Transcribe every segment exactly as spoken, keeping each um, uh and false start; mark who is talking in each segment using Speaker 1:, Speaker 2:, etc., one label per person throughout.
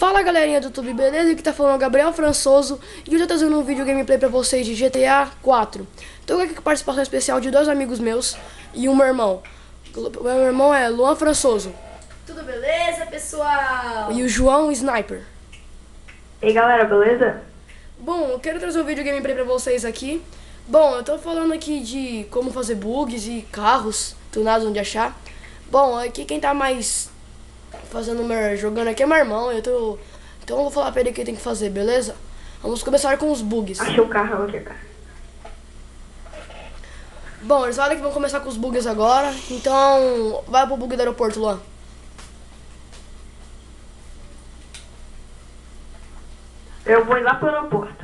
Speaker 1: Fala galerinha do YouTube, beleza? Aqui tá falando o Gabriel Françoso e eu tô trazendo um vídeo gameplay pra vocês de G T A quatro. Tô aqui com participação especial de dois amigos meus e um meu irmão. O meu irmão é Luan Françoso.
Speaker 2: Tudo beleza, pessoal?
Speaker 1: E o João Sniper.
Speaker 3: E aí galera, beleza?
Speaker 1: Bom, eu quero trazer um vídeo gameplay pra vocês aqui. Bom, eu tô falando aqui de como fazer bugs e carros tunados onde achar. Bom, aqui quem tá mais fazendo meu, jogando aqui é meu irmão. Eu tô, então eu vou falar pra ele o que tem que fazer, beleza? Vamos começar com os bugs.
Speaker 3: Achei o carrão aqui, cara.
Speaker 1: Bom, eles falaram que vão começar com os bugs agora. Então, vai pro bug do aeroporto, Luan.
Speaker 3: Eu vou ir lá pro aeroporto.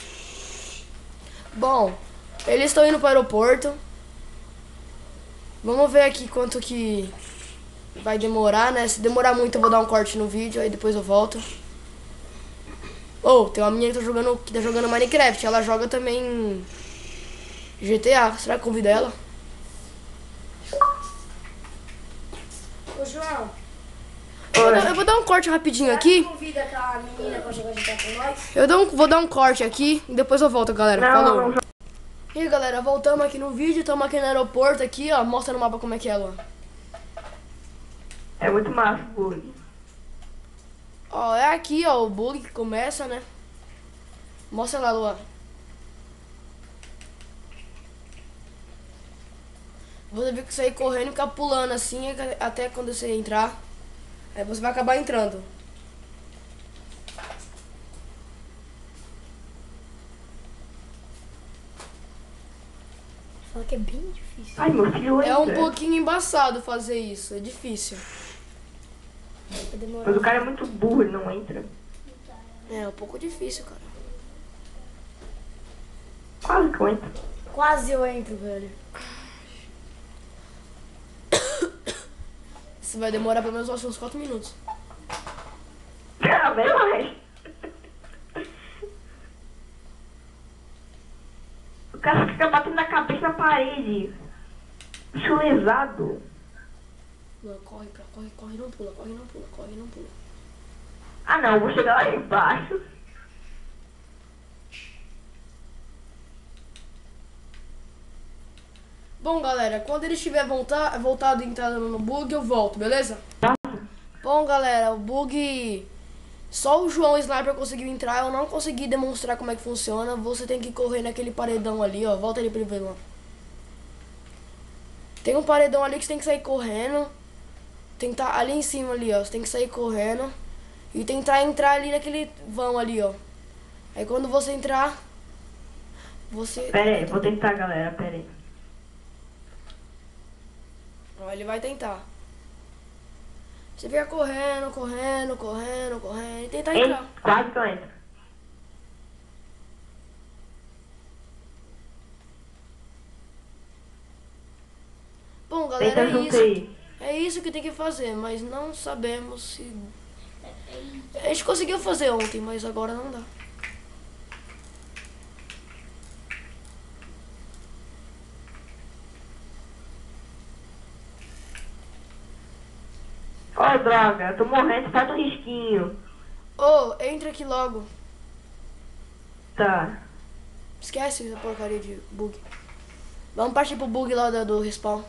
Speaker 1: Bom, eles estão indo pro aeroporto. Vamos ver aqui quanto que vai demorar, né? Se demorar muito eu vou dar um corte no vídeo, aí depois eu volto. Oh, tem uma menina que tá jogando, que tá jogando Minecraft. Ela joga também G T A. Será que convida ela?
Speaker 2: Ô, João,
Speaker 1: Eu vou, dar, eu vou dar um corte rapidinho aqui.
Speaker 2: convida aquela menina pra jogar G T A com nós?
Speaker 1: Eu dou um, vou dar um corte aqui e depois eu volto, galera.
Speaker 3: Não,
Speaker 1: Falou.
Speaker 3: não, não.
Speaker 1: E aí, galera, voltamos aqui no vídeo. Estamos aqui no aeroporto aqui, ó. Mostra no mapa como é que é, Luan.
Speaker 3: É muito massa o bug.
Speaker 1: Ó, é aqui, ó, o bug que começa, né? Mostra lá, Luan. Você viu que sair correndo e ficar pulando assim até quando você entrar. Aí você vai acabar entrando.
Speaker 2: Fala que é bem difícil.
Speaker 3: Ai, meu filho
Speaker 1: É um
Speaker 3: entra.
Speaker 1: pouquinho embaçado fazer isso, é difícil.
Speaker 2: Vai demorar.
Speaker 3: Mas o cara é muito burro, ele não entra.
Speaker 1: É um pouco difícil, cara.
Speaker 3: Quase que eu entro.
Speaker 2: Quase eu entro, velho.
Speaker 1: Isso vai demorar pelo menos acho, uns quatro minutos.
Speaker 3: Ah, bem mais. O cara fica batendo na cabeça na parede. Bicho lesado.
Speaker 1: Luan, corre, pra, corre, corre, não pula, corre, não pula, corre, não pula.
Speaker 3: Ah não, eu vou chegar lá embaixo.
Speaker 1: Bom, galera, quando ele estiver voltar, voltado e entrado no bug, eu volto, beleza? Bom, galera, o bug... Só o João Sniper conseguiu entrar, eu não consegui demonstrar como é que funciona. Você tem que correr naquele paredão ali, ó. Volta ali pra ele ver lá. Tem um paredão ali que você tem que sair correndo. Tem que tá ali em cima ali, ó. Você tem que sair correndo. E tentar entrar ali naquele vão ali, ó. Aí quando você entrar... Você...
Speaker 3: Pera aí, vou tentar, galera, pera aí.
Speaker 1: Ó, ele vai tentar. Você fica correndo, correndo, correndo, correndo e tenta
Speaker 3: Ei,
Speaker 1: entrar.
Speaker 3: quase que eu entro.
Speaker 1: Bom, galera,
Speaker 3: Tenta
Speaker 1: é
Speaker 3: junto
Speaker 1: isso.
Speaker 3: aí.
Speaker 1: É isso que tem que fazer, mas não sabemos se... A gente conseguiu fazer ontem, mas agora não dá.
Speaker 3: Ó, droga, eu tô morrendo, faz um risquinho.
Speaker 1: Ô, entra aqui logo.
Speaker 3: Tá.
Speaker 1: Esquece essa porcaria de bug. Vamos partir pro bug lá do, do respawn.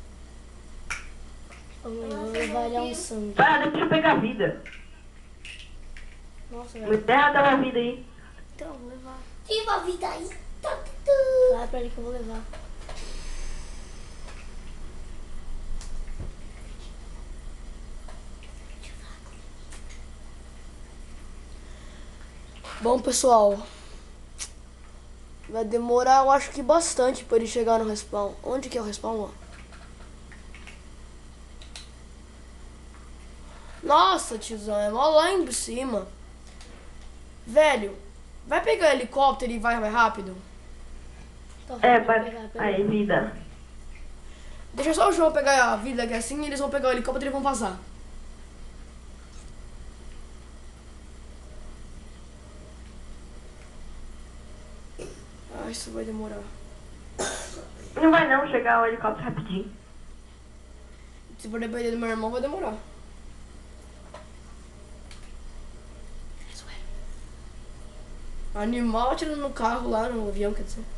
Speaker 2: Vamos levar ele a um sangue.
Speaker 3: Tá, deixa eu pegar a vida.
Speaker 2: Nossa,
Speaker 3: Me
Speaker 2: velho.
Speaker 3: enterra aquela vida aí.
Speaker 1: Então, vou levar.
Speaker 2: Viva a vida aí. Fala pra ele que eu vou levar.
Speaker 1: Bom, pessoal. Vai demorar, eu acho que bastante pra ele chegar no respawn. Onde que é o respawn, ó? Nossa, tiozão, é mó lá em cima. Velho, vai pegar helicóptero e vai mais rápido?
Speaker 2: Então,
Speaker 3: É,
Speaker 2: vou
Speaker 3: vai.
Speaker 2: pegar, pegar.
Speaker 3: Aí, vida.
Speaker 1: Deixa só o João pegar a vida que é assim, eles vão pegar o helicóptero e vão vazar. Ah, isso vai demorar.
Speaker 3: Não vai não chegar o helicóptero rapidinho.
Speaker 1: Se for depender do meu irmão, vai demorar. Animal atirando no carro lá, no avião, quer dizer.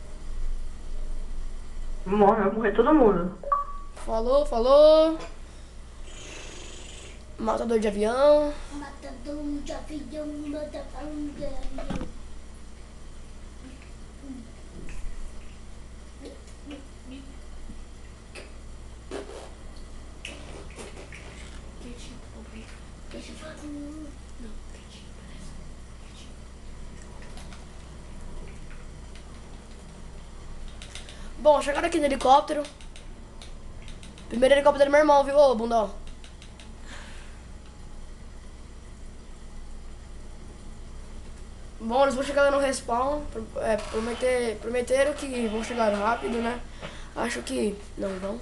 Speaker 3: Morre, vai morrer todo mundo.
Speaker 1: Falou, falou. Matador de avião.
Speaker 2: Matador de avião, matador de avião.
Speaker 1: Bom, chegaram aqui no helicóptero. Primeiro helicóptero do meu irmão, viu, ô bundão? Bom, eles vão chegar lá no respawn. É, prometer, prometeram que vão chegar rápido, né? Acho que não vão.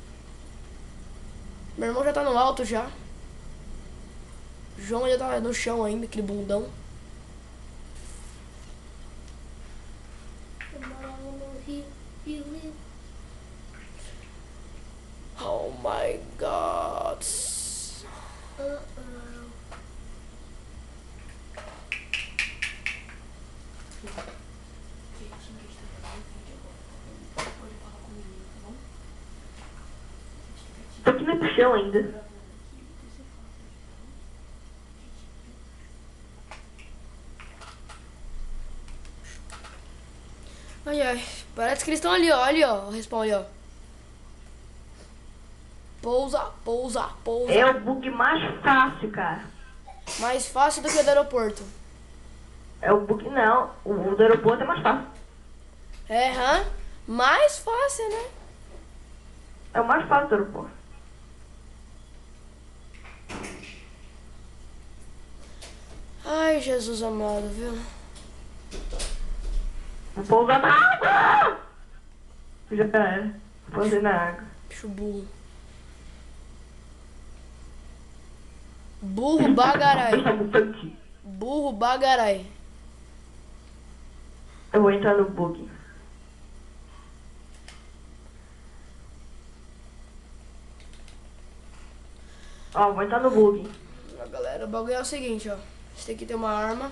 Speaker 1: Meu irmão já tá no alto já. João já tá no chão ainda, aquele bundão.
Speaker 2: Eu morava no Rio, Rio, Rio.
Speaker 1: Oh my god.
Speaker 2: Uh, uh.
Speaker 3: Tô aqui no chão ainda.
Speaker 1: Ai, ai. Parece que eles estão ali, ó. Ali, ó. O respawn ali, ó. Pousa, pousa, pousa.
Speaker 3: É o bug mais fácil, cara.
Speaker 1: Mais fácil do que o do aeroporto.
Speaker 3: É o bug, não. O do aeroporto é mais fácil.
Speaker 1: É, hã? Mais fácil, né?
Speaker 3: É o mais fácil do aeroporto.
Speaker 1: Ai, Jesus amado, viu?
Speaker 3: Vou pousar na água! Já era. Vou fazer na água.
Speaker 1: Bicho burro. Burro bagarai.
Speaker 3: Deixa no tanque.
Speaker 1: Burro bagarai.
Speaker 3: Eu vou entrar no bug. Ó, vou entrar no bug.
Speaker 1: Ó, galera, o bagulho é o seguinte, ó. Você tem que ter uma arma.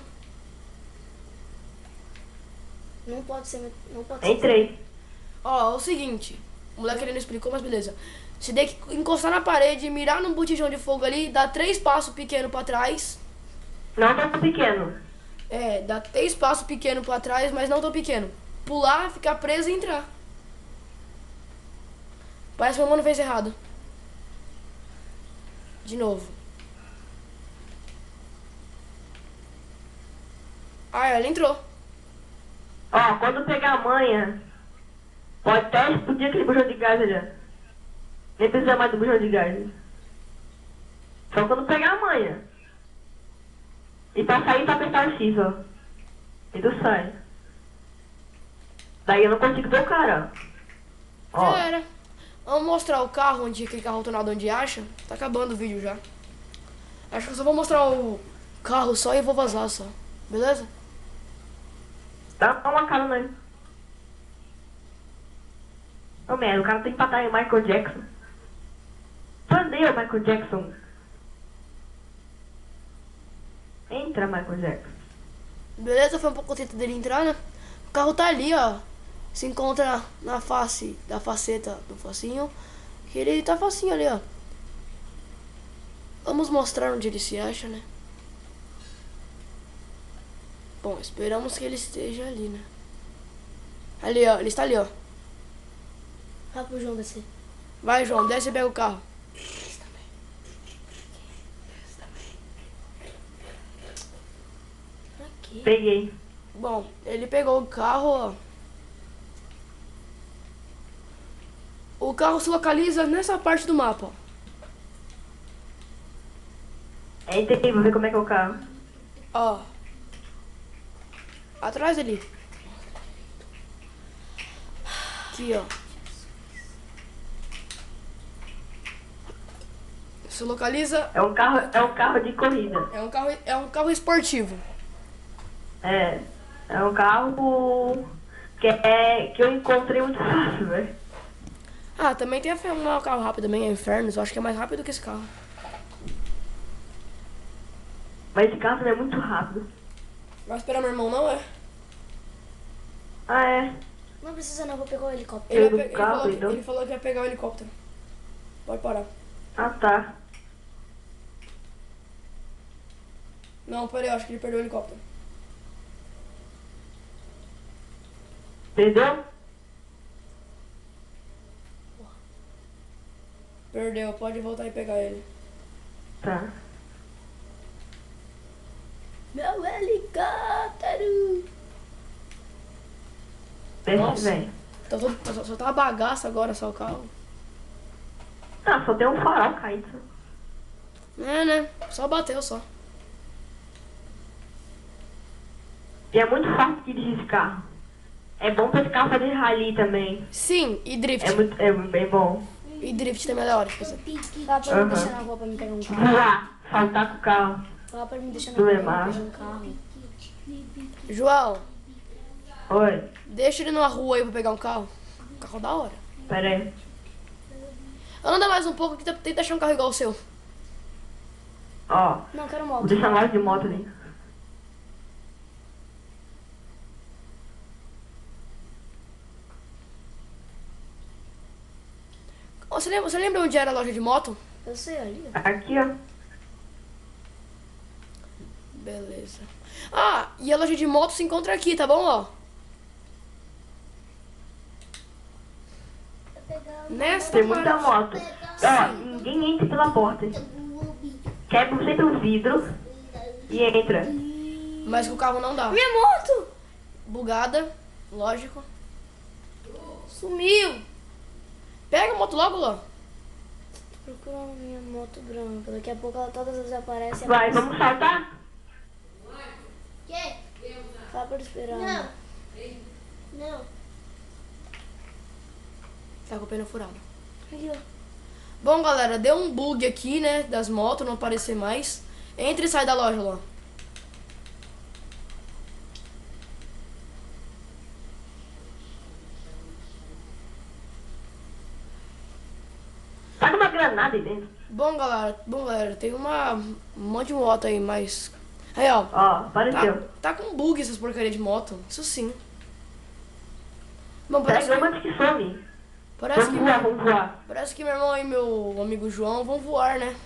Speaker 2: Não pode ser. Não pode ser.
Speaker 3: Entrei.
Speaker 1: Ó, é o seguinte. O moleque ele não explicou, mas beleza. Você tem que encostar na parede, mirar num botijão de fogo ali, dar três passos pequenos pra trás.
Speaker 3: Não tá pequeno.
Speaker 1: É, dá três passos pequenos pra trás, mas não tão pequeno. Pular, ficar preso e entrar. Parece que meu mano fez errado. De novo. Ah, ela entrou.
Speaker 3: Ó, quando pegar a manha, pode até explodir aquele bujão de gás ali. Ó. Nem precisa mais do bujão de gás. Só quando pegar a manha. E pra sair, pra apertar o X, ó. E tu sai. Daí eu não consigo ver o cara, ó. Ó.
Speaker 1: Já era. Vamos mostrar o carro, onde aquele carro tornado onde acha. Tá acabando o vídeo já. Acho que eu só vou mostrar o carro só e vou vazar só. Beleza?
Speaker 3: Dá uma cara aí. Ô, merda, o cara tem que patar em Michael Jackson. Cadê o Michael Jackson? Entra, Michael Jackson.
Speaker 1: Beleza, foi um pouco tempo dele entrar, né? O carro tá ali, ó. Se encontra na face da faceta do facinho. Que ele tá facinho ali, ó. Vamos mostrar onde ele se acha, né? Bom, esperamos que ele esteja ali, né? Ali, ó. Ele está ali, ó.
Speaker 2: Vai pro João descer.
Speaker 1: Vai, João. Desce e pega o carro.
Speaker 2: Pra quê?
Speaker 3: Peguei.
Speaker 1: Bom, ele pegou o carro, ó. O carro se localiza nessa parte do mapa, ó.
Speaker 3: Entrei, vou ver como é que é o carro.
Speaker 1: Ó. Atrás ali. Aqui, ó. Se localiza.
Speaker 3: É um carro, é um carro de corrida.
Speaker 1: É um carro, é um carro esportivo.
Speaker 3: É. É um carro que, é, que eu encontrei muito fácil, velho.
Speaker 1: Ah, também tem um carro rápido também, é Infernos. Eu acho que é mais rápido que esse carro.
Speaker 3: Mas esse carro não é muito rápido.
Speaker 1: Vai esperar meu irmão, não é?
Speaker 3: Ah, é?
Speaker 2: Não precisa não, vou pegar o helicóptero.
Speaker 1: Ele,
Speaker 3: Eu
Speaker 1: vai
Speaker 3: do
Speaker 1: pe- ele
Speaker 3: carro,
Speaker 1: falou, que-
Speaker 3: então?
Speaker 1: ele falou que ia pegar o helicóptero. Pode parar.
Speaker 3: Ah, tá.
Speaker 1: Não, peraí, eu acho que ele perdeu o helicóptero.
Speaker 3: Entendeu?
Speaker 1: Perdeu, pode voltar e pegar ele.
Speaker 3: Tá.
Speaker 2: Meu helicóptero.
Speaker 3: Desce,
Speaker 1: Nossa.
Speaker 3: velho.
Speaker 1: Tá todo, só, só tá uma bagaça agora só o carro.
Speaker 3: Ah, só tem um farol caído.
Speaker 1: É, né? Só bateu só.
Speaker 3: E é muito fácil de dirigir esse carro. É bom pra esse carro fazer rally também.
Speaker 1: Sim, e drift.
Speaker 3: É muito, é bem bom.
Speaker 1: E drift também é da hora de fazer.
Speaker 2: Fala pra
Speaker 3: Aham.
Speaker 2: me deixar na rua pra me pegar um carro.
Speaker 3: Voar, saltar com o carro.
Speaker 2: Fala pra me deixar na
Speaker 3: Do
Speaker 2: rua pra
Speaker 3: Lemar.
Speaker 2: me pegar um carro.
Speaker 1: João,
Speaker 3: Oi,
Speaker 1: deixa ele numa rua aí pra pegar um carro. Um carro da hora.
Speaker 3: pera aí.
Speaker 1: Anda mais um pouco que tenta achar um carro igual o seu.
Speaker 3: Ó,
Speaker 2: Não, quero
Speaker 3: vou
Speaker 2: moto.
Speaker 3: deixar mais de moto ali.
Speaker 1: Ô, Você lembra, você lembra onde era a loja de moto?
Speaker 2: Eu sei ali, ó.
Speaker 3: Aqui, ó.
Speaker 1: Beleza. Ah, e a loja de moto se encontra aqui, tá bom, ó? Nesta
Speaker 3: Tem muita
Speaker 1: parte.
Speaker 3: moto. Ó, ninguém entra pela porta. Quebra sempre o vidro e entra.
Speaker 1: Mas com o carro não dá.
Speaker 2: Minha moto!
Speaker 1: Bugada, lógico.
Speaker 2: Sumiu!
Speaker 1: Pega a moto logo, Ló.
Speaker 2: Procurando minha moto branca. Daqui a pouco ela todas as vezes aparece.
Speaker 3: Vai,
Speaker 2: aparece.
Speaker 3: vamos saltar?
Speaker 2: Fala pra eu esperar.
Speaker 4: Não. Não.
Speaker 1: Tá com o pneu furado.
Speaker 2: Aqui, ó.
Speaker 1: Bom, galera, deu um bug aqui, né, das motos, não aparecer mais. Entra e sai da loja, Ló.
Speaker 3: Tá com uma granada aí dentro.
Speaker 1: Bom, galera, bom, galera, tem uma um monte de moto aí, mas... Aí, ó.
Speaker 3: Ó, apareceu.
Speaker 1: Tá, tá com bug essas porcaria de moto. Isso sim. Bom, parece
Speaker 3: Pega
Speaker 1: que,
Speaker 3: uma que some.
Speaker 1: parece
Speaker 3: Vamos
Speaker 1: que,
Speaker 3: voar, vamos voar.
Speaker 1: parece que meu irmão e meu amigo João vão voar, né?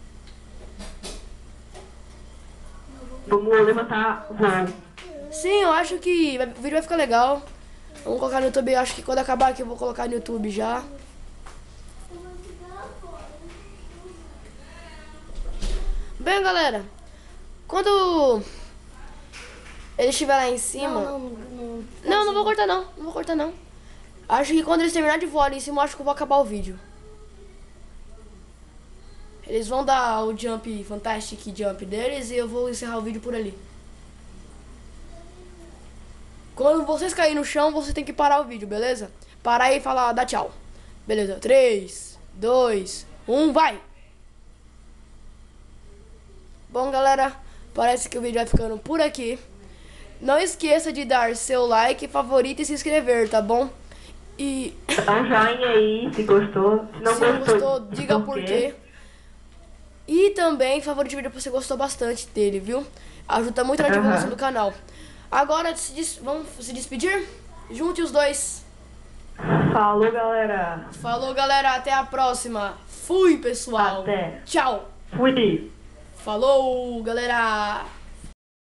Speaker 3: Vamos levantar o voo.
Speaker 1: Sim, eu acho que vai- o vídeo vai ficar legal. Vamos colocar no YouTube, eu acho que quando acabar aqui eu vou colocar no YouTube já. Bem, galera, quando ele estiver lá em cima...
Speaker 2: Não, não, não.
Speaker 1: Não, não vou cortar não, não vou cortar não. Acho que quando eles terminarem de voar ali em cima, eu acho que eu vou acabar o vídeo. Eles vão dar o jump, fantastic jump deles e eu vou encerrar o vídeo por ali. Quando vocês caírem no chão, você tem que parar o vídeo, beleza? Parar e falar, dá tchau. Beleza, três, dois, um, vai! Bom, galera, parece que o vídeo vai ficando por aqui. Não esqueça de dar seu like, favorito e se inscrever, tá bom? E
Speaker 3: Dá um joinha aí se gostou. Se não
Speaker 1: se não
Speaker 3: gostou,
Speaker 1: gostou, diga por quê. E também favorite o vídeo se você gostou bastante dele, viu? Ajuda muito na divulgação
Speaker 3: Aham.
Speaker 1: do canal. Agora, se des- vamos se despedir? Junte os dois.
Speaker 3: Falou, galera.
Speaker 1: Falou, galera. Até a próxima. Fui, pessoal.
Speaker 3: Até.
Speaker 1: Tchau.
Speaker 3: Fui.
Speaker 1: Falou, galera.